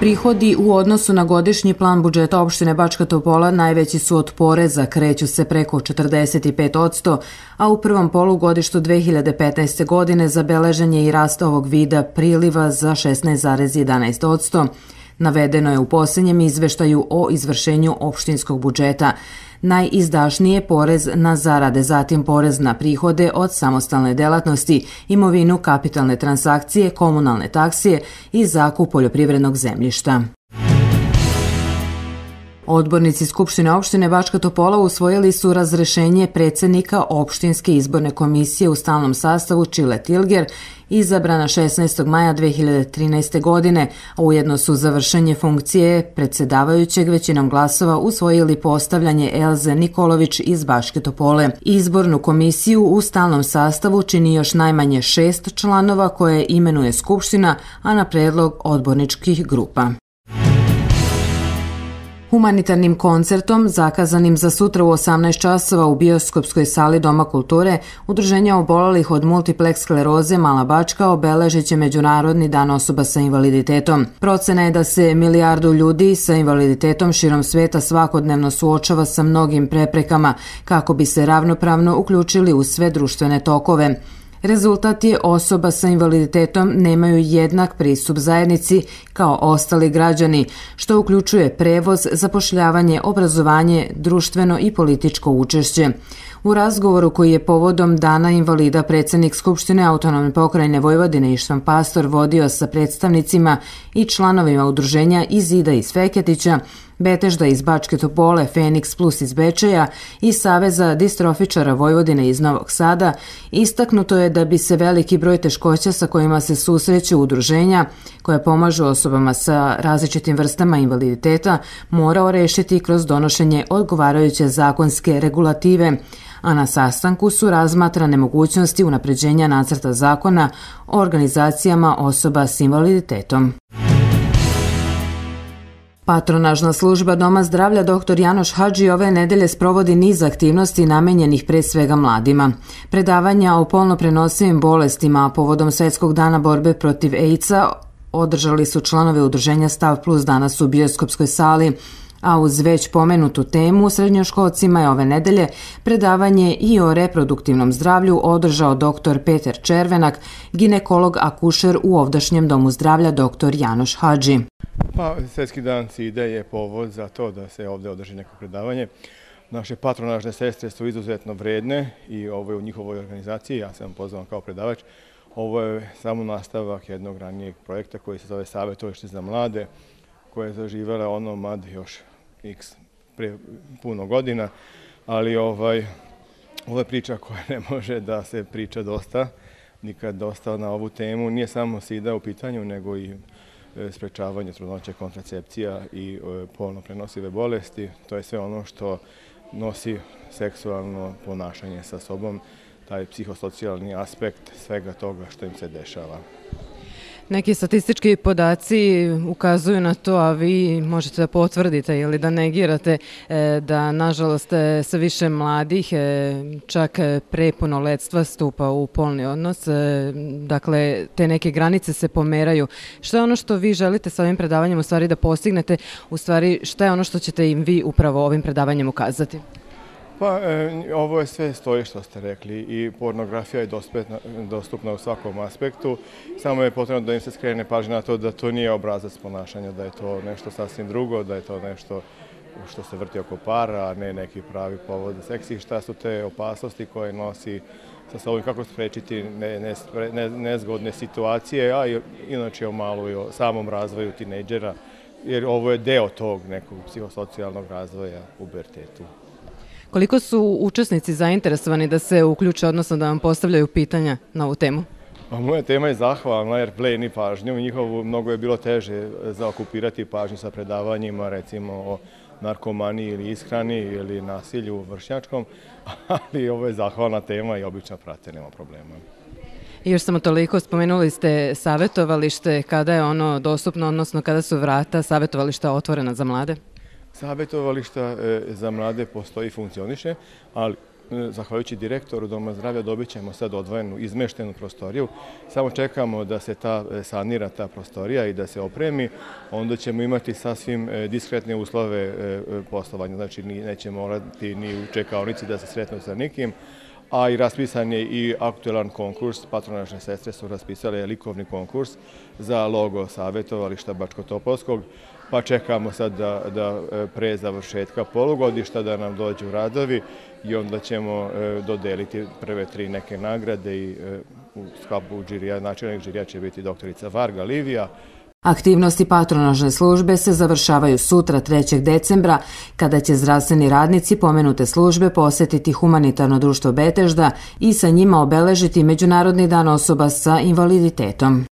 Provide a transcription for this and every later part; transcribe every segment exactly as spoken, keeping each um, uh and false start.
Prihodi u odnosu na godišnji plan budžeta opštine Bačka Topola najveći su od poreza, kreću se preko četrdeset pet posto, a u prvom polugodištu dve hiljade petnaeste. godine zabeležen je i rast ovog vida priliva za šesnaest zarez jedanaest posto. Navedeno je u posljednjem izveštaju o izvršenju opštinskog budžeta. Najizdašniji je porez na zarade, zatim porez na prihode od samostalne delatnosti, imovinu, kapitalne transakcije, komunalne taksije i zakup poljoprivrednog zemljišta. Odbornici Skupštine opštine Bačka Topola usvojili su razrešenje predsednika opštinske izborne komisije u stalnom sastavu Čile Tilger, izabrana šesnaestog maja dve hiljade trinaeste. godine, a ujedno su za vršenje funkcije predsedavajućeg većinom glasova usvojili postavljanje Elze Nikolović iz Bačke Topole. Izbornu komisiju u stalnom sastavu čini još najmanje šest članova koje imenuje Skupština, a na predlog odborničkih grupa. Humanitarnim koncertom, zakazanim za sutra u osamnaest časova u bioskopskoj sali Doma kulture, Udruženje obolelih od multipleks skleroze Mala Bačka obeležit će Međunarodni dan osoba sa invaliditetom. Procena je da se milijardu ljudi sa invaliditetom širom sveta svakodnevno suočava sa mnogim preprekama kako bi se ravnopravno uključili u sve društvene tokove. Rezultat je osoba sa invaliditetom nemaju jednak pristup zajednici kao ostali građani, što uključuje prevoz, zapošljavanje, obrazovanje, društveno i političko učešće. U razgovoru koji je povodom Dana invalida predsjednik Skupštine Autonomne pokrajine Vojvodine Ištvan Pastor vodio sa predstavnicima i članovima udruženja iz Ida iz Feketića, Betežda iz Bačke Topole, Feniks Plus iz Bečeja i Saveza distrofičara Vojvodine iz Novog Sada, istaknuto je da bi se veliki broj teškoća sa kojima se susreću udruženja koje pomažu osobama sa različitim vrstama invaliditeta morao rešiti kroz donošenje odgovarajuće zakonske regulative, a na sastanku su razmatrane mogućnosti unapređenja nacrta zakona o organizacijama osoba s invaliditetom. Patronažna služba Doma zdravlja doktor Janoš Hadži ove nedelje sprovodi niz aktivnosti namenjenih pre svega mladima. Predavanja o polno prenosivim bolestima, a povodom Svetskog dana borbe protiv AIDS-a održali su članovi udruženja Stav Plus danas u bioskopskoj sali, a uz već pomenutu temu srednjoškolcima je ove nedelje predavanje i o reproduktivnom zdravlju održao doktor Peter Červenak, ginekolog akušer u ovdašnjem Domu zdravlja doktor Janoš Hadži. Pa, Svetski dan SIDA je povod za to da se ovde održi neko predavanje. Naše patronažne sestre su izuzetno vredne i ovo je u njihovoj organizaciji, ja sam pozvan kao predavač. Ovo je samo nastavak jednog ranijeg projekta koji se zove Savjetovalište za mlade, koje je zaživela ono mad još x pre puno godina, ali ovaj, ovo je priča koja ne može da se priča dosta, nikad dosta na ovu temu. Nije samo SIDA u pitanju, nego i sprečavanje trudnoće, kontracepcija i polno prenosive bolesti. To je sve ono što nosi seksualno ponašanje sa sobom, taj psihosocijalni aspekt svega toga što im se dešava. Neki statistički podaci ukazuju na to, a vi možete da potvrdite ili da negirate da, nažalost, sve više mladih, čak pre punoletstva, stupa u polni odnos. Dakle, te neke granice se pomeraju. Šta je ono što vi želite sa ovim predavanjem u stvari da postignete? U stvari, šta je ono što ćete im vi upravo ovim predavanjem ukazati? Pa, e, ovo je sve stoji što ste rekli i pornografija je dostupna, dostupna u svakom aspektu. Samo je potrebno da im se skrene pažnja na to da to nije obrazac ponašanja, da je to nešto sasvim drugo, da je to nešto što se vrti oko para, a ne neki pravi povod za seksi. Šta su te opasnosti koje nosi sa sobom, kako sprečiti ne, ne, ne, nezgodne situacije, a i, inače o malo i o samom razvoju tinejdžera, jer ovo je deo tog nekog psihosocijalnog razvoja u pubertetu. Koliko su učesnici zainteresovani da se uključe, odnosno da vam postavljaju pitanja na ovu temu? Pa moja tema je zahvalna jer pleni pažnju. Njihovu mnogo je bilo teže zaokupirati pažnju sa predavanjima, recimo o narkomaniji ili ishrani ili nasilju vršnjačkom, ali ovo je zahvalna tema i obično prate, nema problema. I još samo toliko, spomenuli ste savjetovalište, kada je ono dostupno, odnosno kada su vrata savjetovališta otvorena za mlade? Savjetovališta za mlade postoji i funkcioniše, ali zahvaljujući direktoru Doma zdravlja dobit ćemo sad odvojenu, izmeštenu prostoriju. Samo čekamo da se ta sanira ta prostorija i da se opremi. Onda ćemo imati sasvim diskretne uslove poslovanja. Znači nećemo morati ni u čekaonici da se sretnu sa nikim. A i raspisan je i aktuelan konkurs. Patronažne sestre su raspisale likovni konkurs za logo savjetovališta Bačkotopolskog. Pa čekamo sad da, da pre završetka polugodišta da nam dođu radovi i onda ćemo dodeliti prve tri neke nagrade i u sklopu žirija, načelnik žirija će biti doktorica Varga Livija. Aktivnosti patronažne službe se završavaju sutra trećeg decembra, kada će zdravstveni radnici pomenute službe posetiti Humanitarno društvo Betežda i sa njima obeležiti Međunarodni dan osoba sa invaliditetom.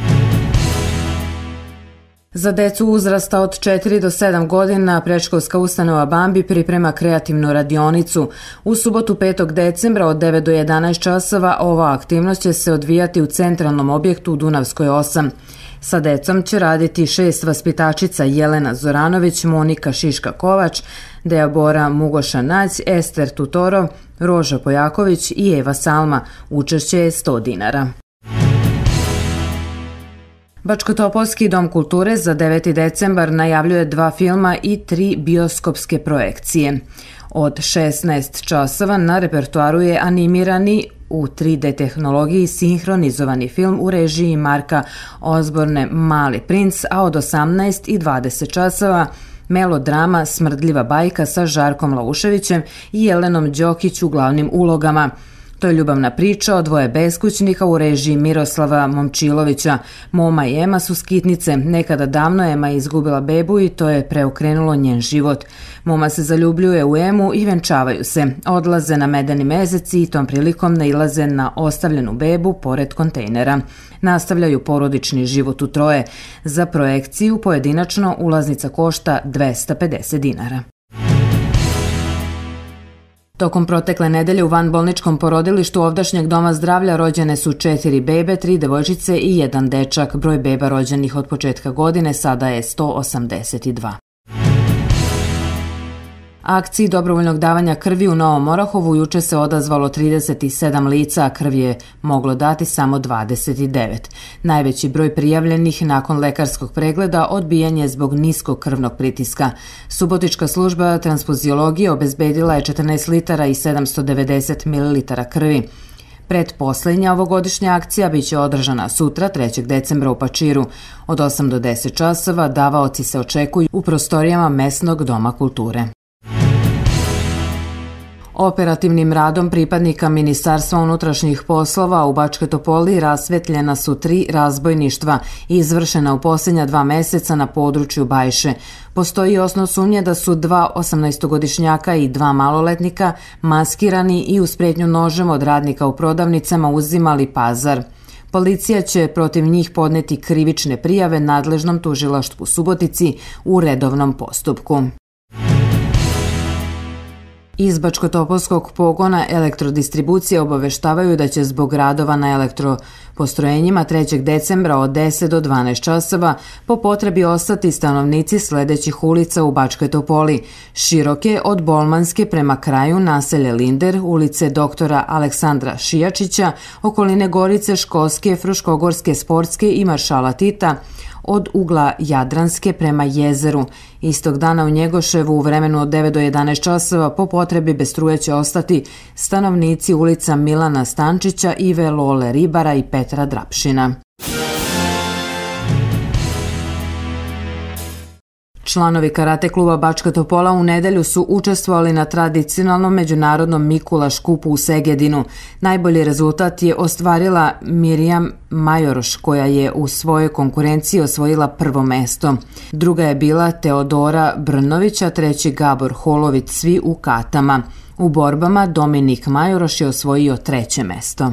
Za decu uzrasta od četiri do sedam godina predškolska ustanova Bambi priprema kreativnu radionicu. U subotu petog decembra od devet do jedanaest časova ova aktivnost će se odvijati u centralnom objektu u Dunavskoj osam. Sa decom će raditi šest vaspitačica: Jelena Zoranović, Monika Šiška-Kovač, Deabora Mugoša-Nać, Ester Tutorov, Roža Pojaković i Eva Salma. Učešće je sto dinara. Bačkotopolski dom kulture za deveti decembar najavljuje dva filma i tri bioskopske projekcije. Od šesnaest časova na repertuaru je animirani u tri de tehnologiji sinhronizovani film u režiji Marka Osborne Mali princ, a od osamnaest i dvadeset časova melodrama Smrdljiva bajka sa Žarkom Lauševićem i Jelenom Đokić u glavnim ulogama. To je ljubavna priča o dvoje beskućnika u režiji Miroslava Momčilovića. Moma i Ema su skitnice. Nekada davno Ema je izgubila bebu i to je preokrenulo njen život. Moma se zaljubljuje u Emu i venčavaju se. Odlaze na medeni mezec i tom prilikom nailaze na ostavljenu bebu pored kontejnera. Nastavljaju porodični život u troje. Za projekciju pojedinačno ulaznica košta dvesta pedeset dinara. Tokom protekle nedelje u vanbolničkom porodilištu ovdašnjeg doma zdravlja rođene su četiri bebe, tri devojčice i jedan dečak. Broj beba rođenih od početka godine sada je sto osamdeset dva. Akciji dobrovoljnog davanja krvi u Novom Orahovu juče se odazvalo trideset sedam lica, a krv je moglo dati samo dvadeset devet. Najveći broj prijavljenih nakon lekarskog pregleda odbijen je zbog niskog krvnog pritiska. Subotička služba transfuziologije obezbedila je četrnaest litara i sedamsto devedeset mililitara krvi. Pretposlednja ovogodišnja akcija biće održana sutra, trećeg decembra u Pačiru. Od osam do deset časova davaoci se očekuju u prostorijama mesnog doma kulture. Operativnim radom pripadnika Ministarstva unutrašnjih poslova u Bačkoj Topoli rasvetljena su tri razbojništva izvršena u posljednja dva meseca na području Bajše. Postoji osnov sumnje da su dva osamnaestogodišnjaka i dva maloletnika maskirani i uz pretnju nožem od radnika u prodavnicama uzimali pazar. Policija će protiv njih podneti krivične prijave nadležnom tužilaštvu u Subotici u redovnom postupku. Iz Bačkotopolskog pogona elektrodistribucije obaveštavaju da će zbog radova na elektropostrojenjima trećeg decembra od deset do dvanaest časova po potrebi ostati stanovnici sledećih ulica u Bačkoj Topoli: Široke od Bolmanske prema kraju naselje Linder, ulice doktora Aleksandra Šijačića, okoline Gorice, Školske, Fruškogorske, Sportske i Maršala Tita, od ugla Jadranske prema jezeru. Istog dana u Njegoševu u vremenu od devet do jedanaest časova po potrebi bez struje će ostati stanovnici ulica Milana Stančića, Ive Lole Ribara i Petra Drapšina. Članovi karate kluba Bačka Topola u nedelju su učestvovali na tradicionalnom međunarodnom Mikula škupu u Segedinu. Najbolji rezultat je ostvarila Mirjam Majoroš, koja je u svojoj konkurenciji osvojila prvo mesto. Druga je bila Teodora Brnović, a treći Gabor Holović, svi u katama. U borbama Dominik Majoroš je osvojio treće mesto.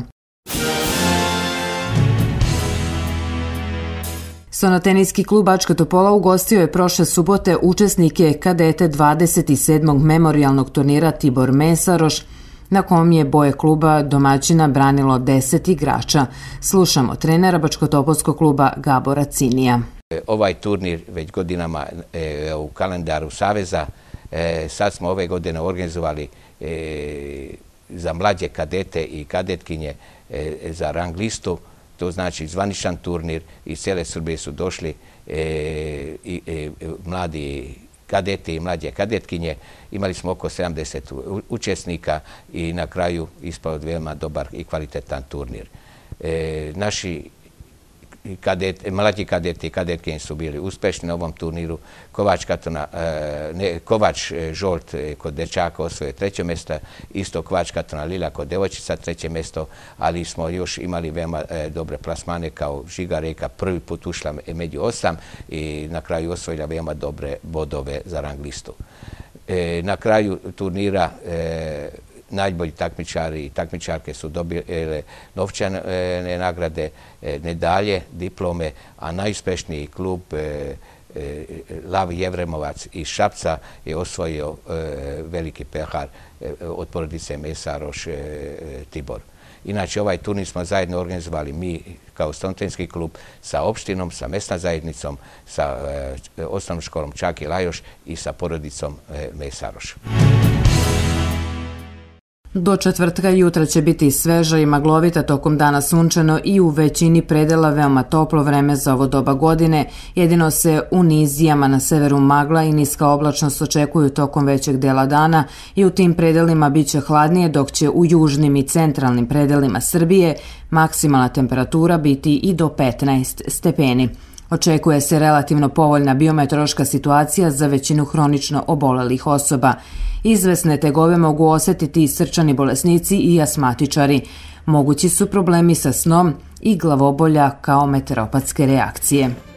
Sonoteniski klub Bačka Topola ugostio je prošle subote učesnike kadete dvadeset sedmog memorijalnog turnira Tibor Mesaroš, na kom je boje kluba domaćina branilo deset igrača. Slušamo trenera Bačkotopolskog kluba Gabora Cinija. Ovaj turnir već godinama e, u kalendaru Saveza. E, sad smo ove godine organizovali e, za mlađe kadete i kadetkinje za rang listu. To znači zvaničan turnir. Iz cijele Srbije su došli mladi kadeti i mlađe kadetkinje. Imali smo oko sedamdeset učesnika i na kraju ispao veoma dobar i kvalitetan turnir. Naši Kadet, mlađi kadeti i kadetkinje su bili uspešni na ovom turniru. Kovač, Katona, ne, Kovač Žolt kod dečaka osvojio treće mjesto, isto Kovač Katona Lila kod devojčica treće mjesto, ali smo još imali veoma dobre plasmane kao Žiga Reka, prvi put ušla među osam i na kraju osvojila veoma dobre bodove za rang listu. Na kraju turnira najbolji takmičari i takmičarke su dobile novčane nagrade, medalje, diplome, a najuspešniji klub Lav Jevremovac iz Šapca je osvojio veliki pehar od porodice Mesaroš Tibor. Inače, ovaj turnir smo zajedno organizovali mi kao Stontenski klub sa opštinom, sa mesna zajednicom, sa osnovnom školom Čaki Lajoš i sa porodicom Mesaroš. Do četvrtka jutra će biti sveža i maglovita, tokom dana sunčano i u većini predela veoma toplo vreme za ovo doba godine. Jedino se u nizijama na severu magla i niska oblačnost očekuju tokom većeg dela dana i u tim predelima bit će hladnije, dok će u južnim i centralnim predelima Srbije maksimalna temperatura biti i do petnaest stepeni. Očekuje se relativno povoljna biometeorološka situacija za većinu hronično obolelih osoba. Izvesne tegobe mogu osetiti i srčani bolesnici i astmatičari. Mogući su problemi sa snom i glavobolja kao meteoropatske reakcije.